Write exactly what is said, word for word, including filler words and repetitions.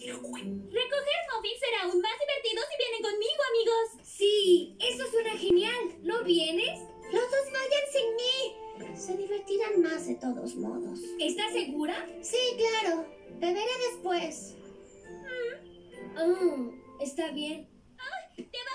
Recoger muffins será aún más divertido si vienen conmigo, amigos. Sí, eso suena genial. ¿No vienes? Los dos vayan sin mí. Se divertirán más de todos modos. ¿Estás segura? Sí, claro. Beberé después. Oh, está bien. ¡Te va